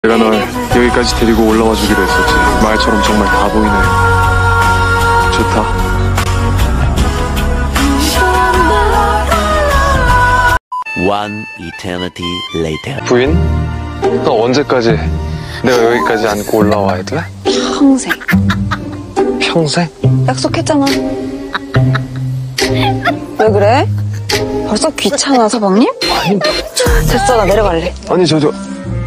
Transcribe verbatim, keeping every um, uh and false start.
내가 널 여기까지 데리고 올라와 주기로 했었지. 말처럼 정말 다 보이네. 좋다. One eternity later. 부인? 너 언제까지 내가 여기까지 안고 올라와야 돼? 평생. 평생? 약속했잖아. 왜 그래? 벌써 귀찮아, 서방님? 아니, 됐어, 나 내려갈래. 아니 저 저